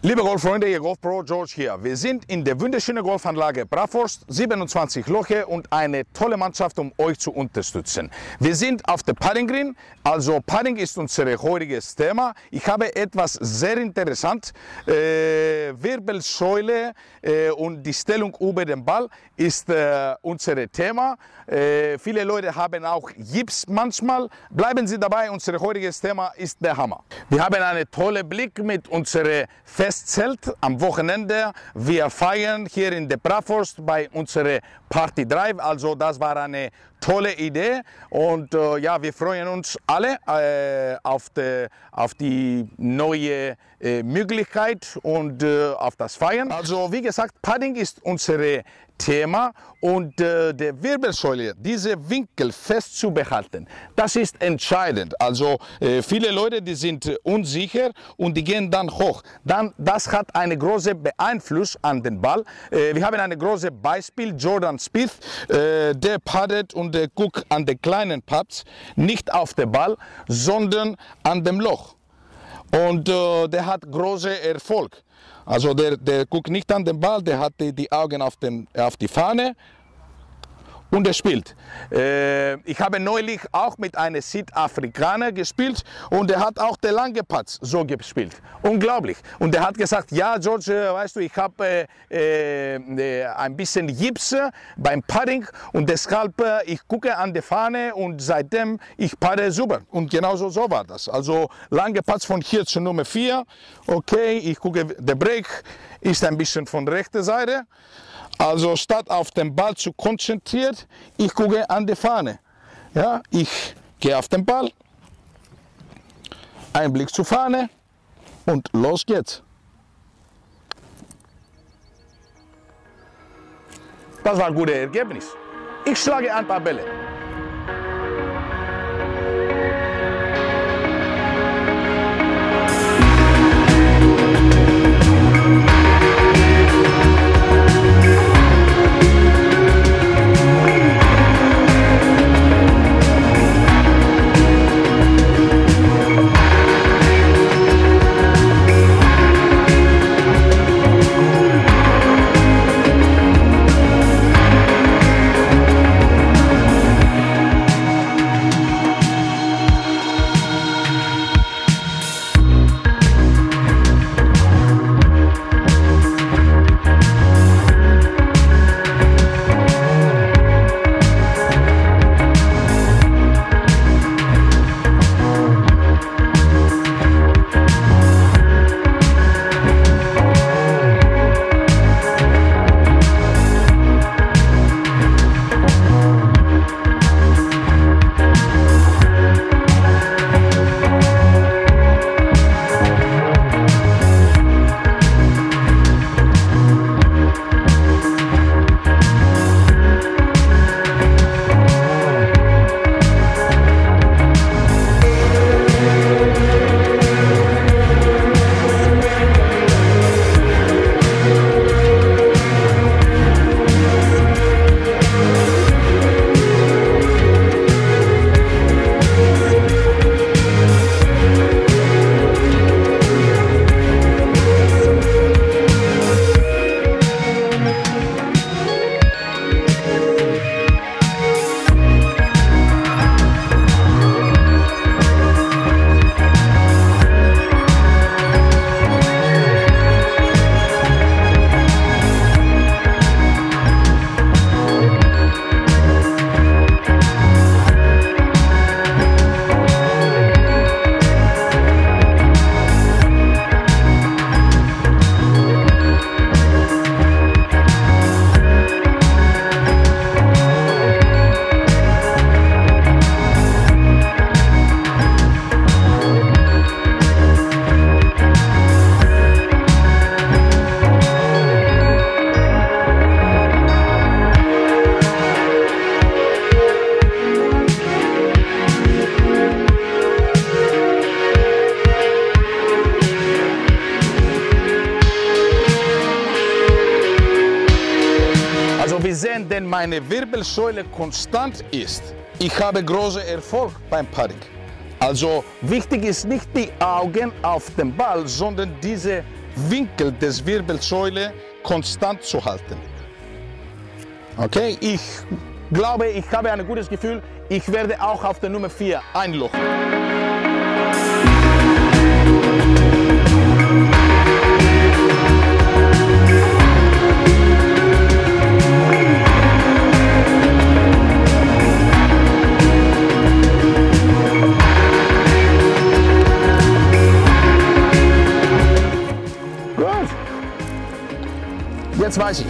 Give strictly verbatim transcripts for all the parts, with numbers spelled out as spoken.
Liebe Golffreunde, Ihr Golfpro George hier. Wir sind in der wunderschönen Golfanlage Brauforst, siebenundzwanzig Loche und eine tolle Mannschaft, um euch zu unterstützen. Wir sind auf der Putting Green, also Putting ist unser heutiges Thema. Ich habe etwas sehr interessant. Äh, Wirbelsäule äh, und die Stellung über den Ball ist äh, unser Thema. Äh, viele Leute haben auch Gips manchmal. Bleiben Sie dabei, unser heutiges Thema ist der Hammer. Wir haben einen tollen Blick mit unserem Festzelt am Wochenende. Wir feiern hier in der Brauforst bei unserer Party Drive. Also das war eine tolle Idee und äh, ja, wir freuen uns alle äh, auf, die, auf die neue äh, Möglichkeit und äh, auf das Feiern. Also wie gesagt, Putting ist unser Thema und äh, der Wirbelsäule, diese Winkel fest zu behalten, das ist entscheidend. Also äh, viele Leute, die sind äh, unsicher und die gehen dann hoch. Dann, das hat eine große Beeinfluss an den Ball. Äh, wir haben ein großes Beispiel, Jordan Spieth, äh, der puttet und der guckt an den kleinen Putts, nicht auf den Ball, sondern an dem Loch. Und äh, der hat großen Erfolg. Also der, der guckt nicht an den Ball, der hat die, die Augen auf, den, auf die Fahne und er spielt. Äh, ich habe neulich auch mit einem Südafrikaner gespielt und der hat auch der lange Putts so gespielt. Unglaublich. Und der hat gesagt, ja George, weißt du, ich habe äh, äh, ein bisschen Gips beim Putting und deshalb äh, ich gucke an die Fahne und seitdem ich putte super. Und genauso so war das. Also lange Putts von hier zur Nummer vier. Okay, ich gucke, der Break ist ein bisschen von der rechten Seite. Also statt auf den Ball zu konzentrieren, ich gucke an die Fahne. Ja, ich gehe auf den Ball, ein Blick zur Fahne und los geht's. Das war ein gutes Ergebnis. Ich schlage ein paar Bälle. Sie sehen, denn meine Wirbelsäule konstant ist. Ich habe großen Erfolg beim Putting. Also wichtig ist nicht die Augen auf den Ball, sondern diese Winkel des Wirbelsäule konstant zu halten. Okay, ich glaube, ich habe ein gutes Gefühl. Ich werde auch auf der Nummer vier einlochen. Gut. Jetzt weiß ich.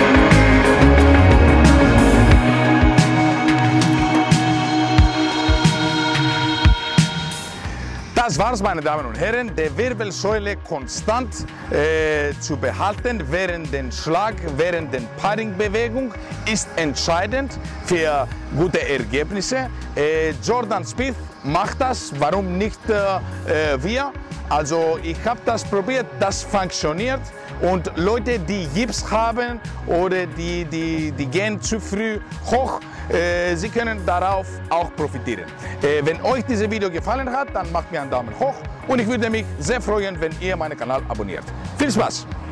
Das war's, meine Damen und Herren. Die Wirbelsäule konstant äh, zu behalten während dem Schlag, während der Paring-Bewegung ist entscheidend für gute Ergebnisse. Äh, Jordan Spieth macht das, warum nicht äh, wir? Also ich habe das probiert, das funktioniert. Und Leute, die Gips haben oder die, die, die gehen zu früh hoch, äh, sie können darauf auch profitieren. Äh, wenn euch dieses Video gefallen hat, dann macht mir einen Daumen hoch und ich würde mich sehr freuen, wenn ihr meinen Kanal abonniert. Viel Spaß!